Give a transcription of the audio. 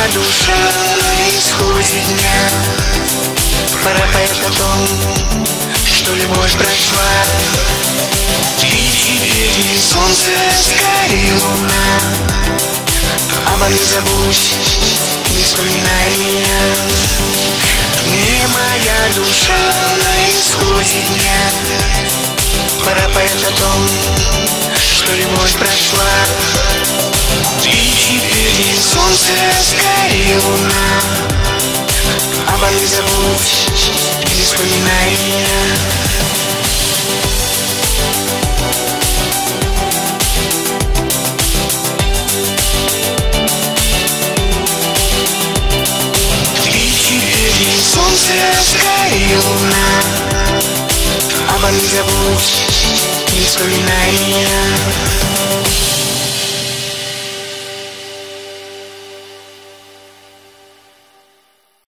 моя душа на исходе дня. Пора поехать о том, что любовь прошла. И теперь не солнце, скорее луна. Обо мне забудь, не вспоминай меня. Не моя душа на исходе дня. Пора поехать о том, что любовь прошла. И теперь не солнце, скорее луна. Обо мне забудь, не вспоминай меня. Солнце, скорее луна. Обо мне забудь, не вспоминай меня.